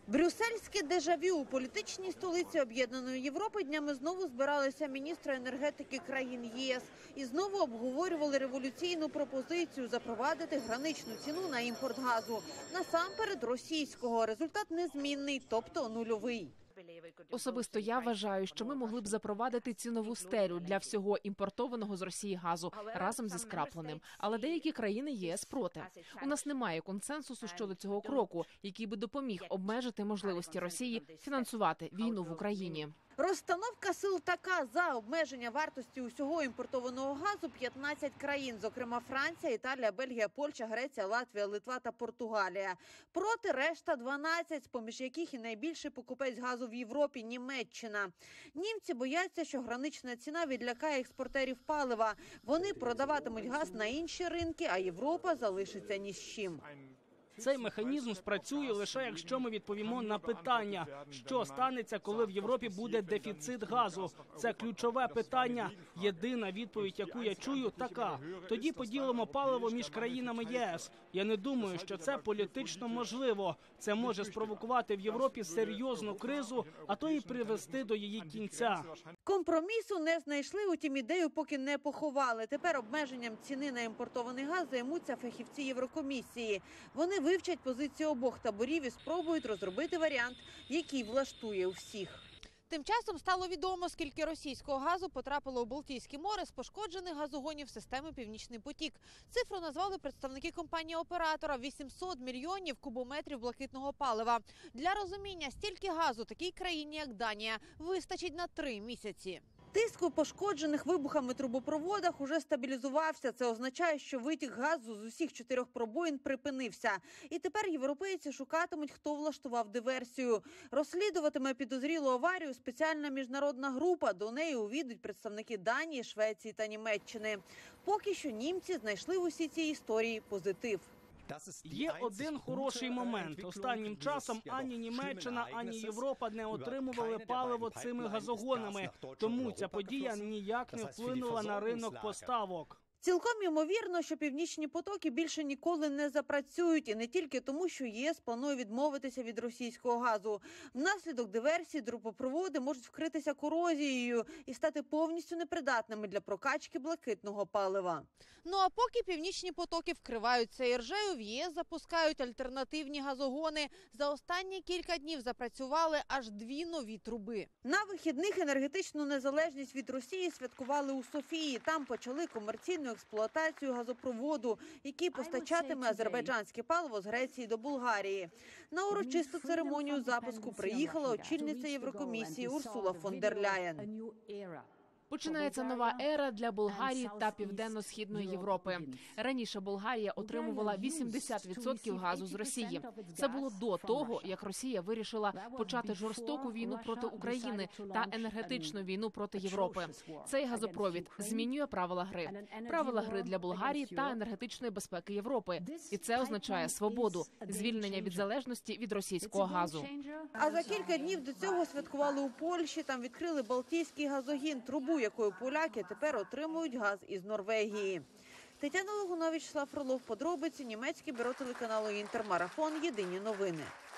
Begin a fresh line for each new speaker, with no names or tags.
Брюссельське дежавю. У політичній столиці Об'єднаної Європи днями знову збиралися міністри енергетики країн ЄС і знову обговорювали революційну пропозицію запровадити граничну ціну на імпорт газу. Насамперед російського. Результат незмінний, тобто нульовий.
Особисто я вважаю, що ми могли б запровадити цінову стелю для всього імпортованого з Росії газу разом зі скрапленим. Але деякі країни ЄС проти. У нас немає консенсусу щодо цього кроку, який би допоміг обмежити можливості Росії фінансувати війну в Україні.
Розстановка сил така: за обмеження вартості усього імпортованого газу 15 країн, зокрема Франція, Італія, Бельгія, Польща, Греція, Латвія, Литва та Португалія. Проти решта 12, поміж яких і найбільший покупець газу в Європі – Німеччина. Німці бояться, що гранична ціна відлякає експортерів палива. Вони продаватимуть газ на інші ринки, а Європа залишиться ні з чим.
Цей механізм спрацює лише якщо ми відповімо на питання, що станеться, коли в Європі буде дефіцит газу. Це ключове питання. Єдина відповідь, яку я чую, така: тоді поділимо паливо між країнами ЄС. Я не думаю, що це політично можливо. Це може спровокувати в Європі серйозну кризу, а то і привести до її кінця.
Компромісу не знайшли, утім ідею поки не поховали. Тепер обмеженням ціни на імпортований газ займуться фахівці Єврокомісії. Вони вивчать позиції обох таборів і спробують розробити варіант, який влаштує всіх. Тим часом стало відомо, скільки російського газу потрапило у Балтійське море з пошкоджених газогонів системи «Північний потік». Цифру назвали представники компанії-оператора – 800 мільйонів кубометрів блакитного палива. Для розуміння, стільки газу такій країні, як Данія, вистачить на 3 місяці. Тиск у пошкоджених вибухами трубопроводах уже стабілізувався. Це означає, що витік газу з усіх 4 пробоїн припинився. І тепер європейці шукатимуть, хто влаштував диверсію. Розслідуватиме підозрілу аварію спеціальна міжнародна група. До неї увійдуть представники Данії, Швеції та Німеччини. Поки що німці знайшли в усій цій історії позитив.
Є один хороший момент. Останнім часом ані Німеччина, ані Європа не отримували паливо цими газогонами. Тому ця подія ніяк не вплинула на ринок поставок.
Цілком ймовірно, що північні потоки більше ніколи не запрацюють. І не тільки тому, що ЄС планує відмовитися від російського газу. Внаслідок диверсії трубопроводи можуть вкритися корозією і стати повністю непридатними для прокачки блакитного палива. Ну а поки північні потоки вкриваються іржею, в ЄС запускають альтернативні газогони. За останні кілька днів запрацювали аж 2 нові труби. На вихідних енергетичну незалежність від Росії святкували у Софії. Там почали комерційну експлуатацію газопроводу, який постачатиме азербайджанське паливо з Греції до Болгарії. На урочисту церемонію запуску приїхала очільниця Єврокомісії Урсула фон дер Ляєн.
Починається нова ера для Болгарії та Південно-Східної Європи. Раніше Болгарія отримувала 80% газу з Росії. Це було до того, як Росія вирішила почати жорстоку війну проти України та енергетичну війну проти Європи. Цей газопровід змінює правила гри. Правила гри для Болгарії та енергетичної безпеки Європи. І це означає свободу, звільнення від залежності від російського газу.
А за кілька днів до цього святкували у Польщі. Там відкрили Балтійський газогін, трубу, якою поляки тепер отримують газ із Норвегії. Тетяна Логунович, Слав Фролов, подробиці, німецьке бюро телеканалу «Інтермарафон», єдині новини.